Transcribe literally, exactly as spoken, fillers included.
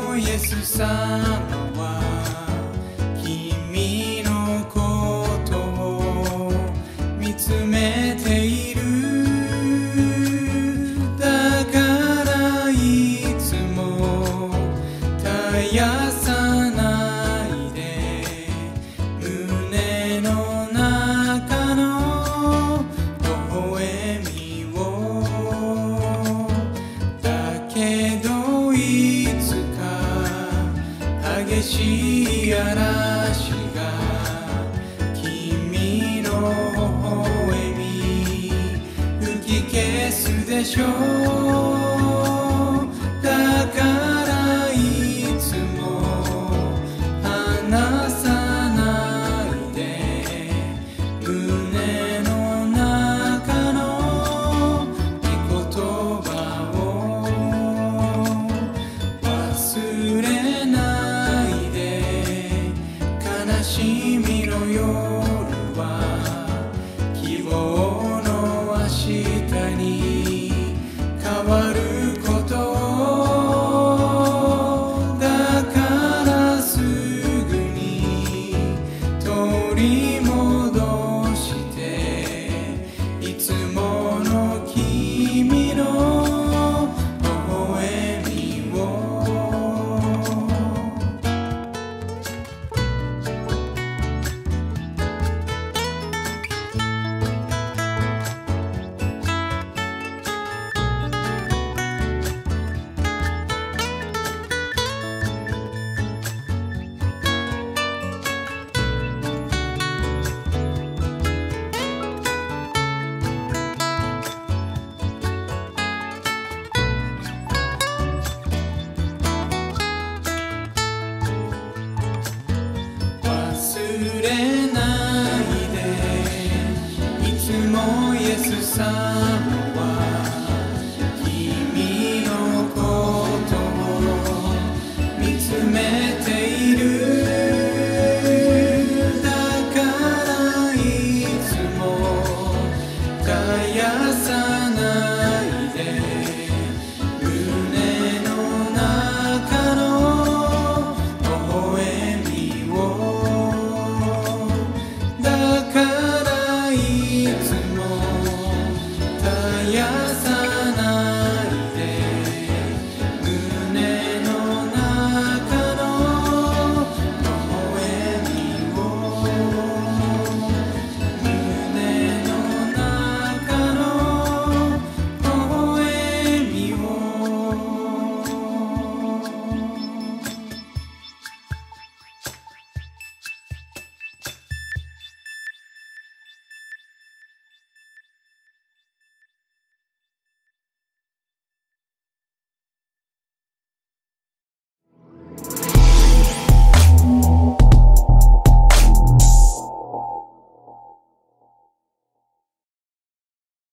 もイエス様は君のことを見つめている。だからいつも絶やさないで、胸の中の微笑みを。だけどいつか激しい嵐が君の微笑み吹き消すでしょう。だからいつも離さないで、胸の中の御言葉を忘れないで。悲しみの夜は希望の明日に変わることを。だからすぐに取り戻して、いつもの君の微笑みを。忘れないで、いつもイエス様